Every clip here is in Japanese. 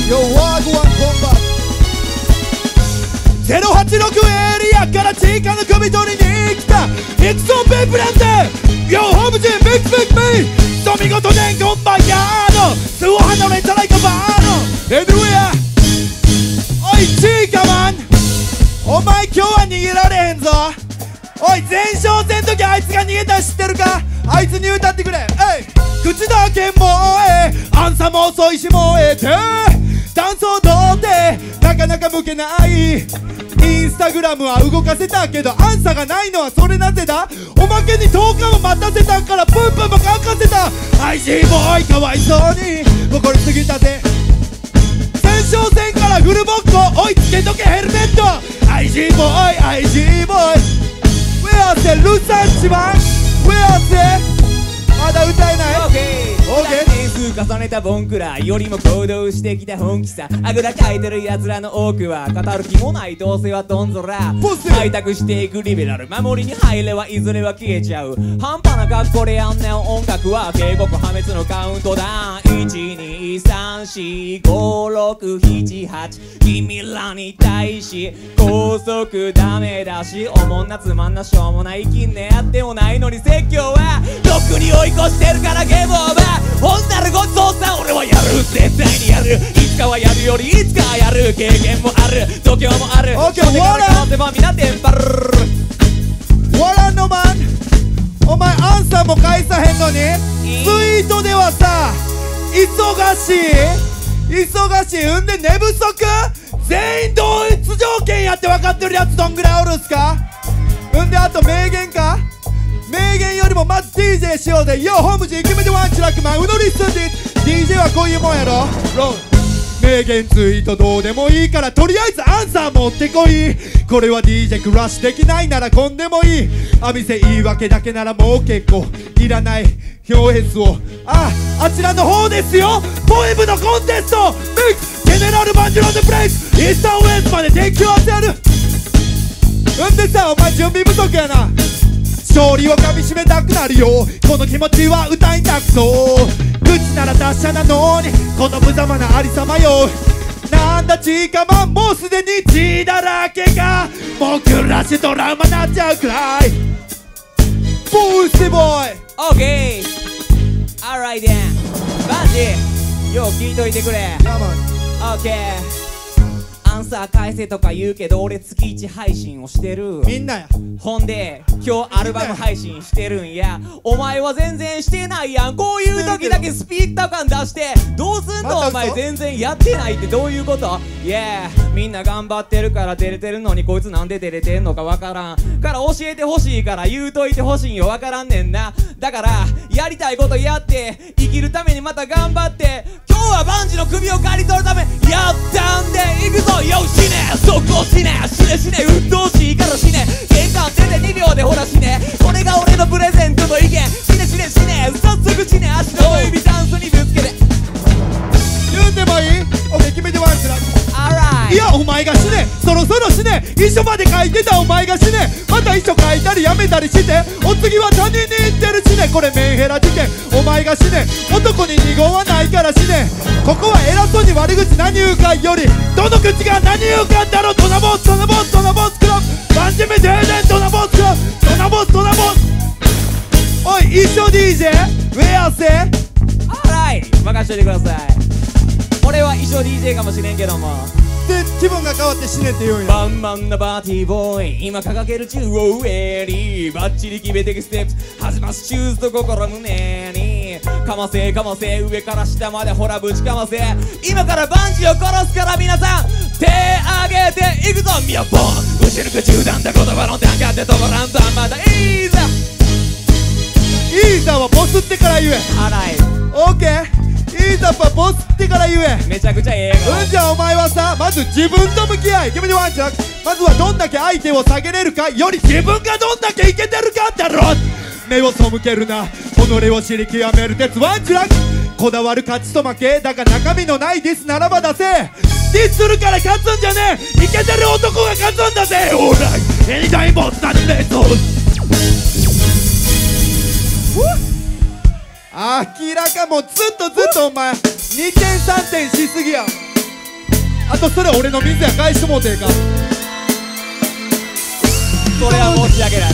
Yoワーグワンコンバ086エリアから地下の首取りに来たエクソンペイプランテ Yo ホームジンビッグビッグメイと見事ねコンバヤードスーハンドレンタライカバーノエブリウェアおいチーカマンお前今日は逃げられへんぞおい前哨戦の時あいつが逃げた知ってるかあいつに歌ってくれ口だけもえアンサも遅いし燃えてダンスをとってなかなか向けないインスタグラムは動かせたけどアンサがないのはそれなぜだおまけに10日も待たせたからプンプンもかかせた IG ボーイかわいそうに怒りすぎたぜ前哨戦からフルボッコ追いつけとけヘルメット IG ボーイ IG ボーイ Where is the ルサンチマン Where is the まだ歌えない OK 年数重ねたボンクラよりも行動してきた本気さあぐらかいてる奴らの多くは語る気もないどうせはどんぞら開拓していくリベラル守りに入れはいずれは消えちゃう半端な格好でやんねん音楽は警告破滅のカウントダウン123456778君らに対し高速ダメだしおもんなつまんなしょうもない気にねやってもないのに説教はロックに追い越してるからゲームオーバーほんならごちそうさん俺はやる絶対にやるいつかはやるよりいつかはやる経験もある度胸もある OK わらせばみなテンパるわらのマンお前アンサーも返さへんのにツイートではさ忙しいんで寝不足全員同一条件やって分かってるやつどんぐらいおるんすかんであと名言か名言よりもまず DJ しようぜ Yo ホームジン決めてワンチラックマンうのりすんで DJ はこういうもんやろ名言ツイートどうでもいいからとりあえずアンサー持ってこいこれは DJ クラッシュできないならこんでもいいあ店言い訳だけならもう結構いらない表現をあちらの方ですよポエムのコンテストミックスジェネラルバンジュロンでプレイスイースタンウェストまで提供当てやるでさお前準備不足やな勝利をかみしめたくなるよこの気持ちは歌いたくそう口なら達者なのにこの無様なありさまよなんだちかまんもうすでに血だらけがもうクラッシュトラウマなっちゃうくらいボーイスボーイ OK Alright then バンジーよう聞いといてくれ OKアンサー返せとか言うけど俺月1配信をしてるみんなやほんで今日アルバム配信してるんやお前は全然してないやんこういう時だけスピード感出してどうすんのお前全然やってないってどういうこと Yeah みんな頑張ってるから出れてるのにこいつなんで出れてんのかわからんから教えてほしいから言うといてほしいよわからんねんなだからやりたいことやって生きるためにまた頑張って今日はバンジの首を刈り取るためやったんでいくぞよ死ね速攻死ね死ね鬱陶しいから死ね玄関出て2秒でほら死ねこれが俺のプレゼントの意見死ね早速死ね足の指ダンスにぶつけて言うてもいい OK 決めてワンチラいやお前が死ねそろそろ死ね遺書まで書いてたお前が死ねまた遺書書いたりやめたりしてお次は他人に言ってる死ねこれメンヘラ事件お前が死ね男に二言はないから死ねここは偉そうに悪口何言うかよりどの口が何言うかだろトナボスクラブバンジメ停電トナボスクラブトナボスおい一緒 DJ ウェアせ任しといてください俺は一緒 DJ かもしれんけどもで気分が変わって死ねって言うんやバンバンなバーティーボーイ今掲げる中央上にバッチリ決めてくステップ始ますチューズと心胸にかませ上から下までほらぶちかませ今からバンジーを殺すから皆さん手あげていくぞミヤボン後ろが中断だ言葉の単価で止まらんとまだいいざいいざはボスってから言えオッケーいいざはボスってから言えめちゃくちゃええがじゃあお前はさまず自分と向き合い決めてワンチャンまずはどんだけ相手を下げれるかより自分がどんだけイケてるかだろ目を背けるな己を知り極める鉄ワンチャンこだわる勝ちと負けだが中身のないディスならば出せディスするから勝つんじゃねえイケてる男が勝つんだぜオーライエニタイムボスタッチレート明らかもうずっとお前2点3点しすぎやあとそれ俺の水や返してもうてええか。 それは申し訳ない。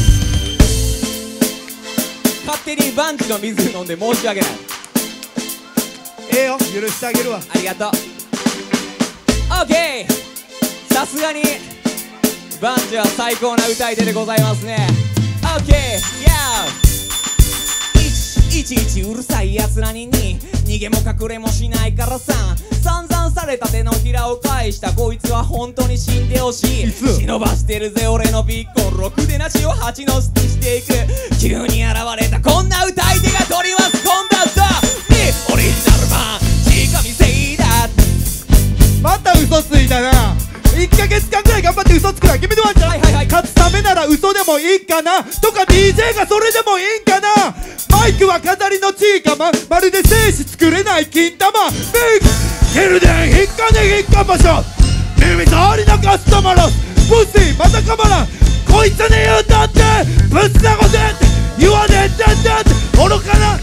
勝手にバンチの水飲んで申し訳ない。 ええよ、許してあげるわ。 ありがとう。オッケー、さすがにバンチは最高な歌い手でございますね。オッケー、ヤー。いちいちうるさいやつらに逃げも隠れもしないからさ、散々された手のひらを返したこいつは本当に死んでほしい。忍ばしてるぜ俺のピッコロ、ろくでなしを蜂の巣にしていく。急に現れたこんな歌い手が取ります。コンバットにオリジナル版仕込みせいだ。 また嘘ついたな。1ヶ月間くらい頑張って嘘つくな。君のワンちゃん、 はいはいはい、 勝つためなら嘘でもいいかなとか DJ がそれでもいいんかな。マイクは飾りのチーカマン、まるで精子作れない金玉。ビッグヘルデン引っかね引っかましょ耳障りのカスタマロスプシーまたかまらん。こいつに言うたってぶっさごせって言わねえってって愚かな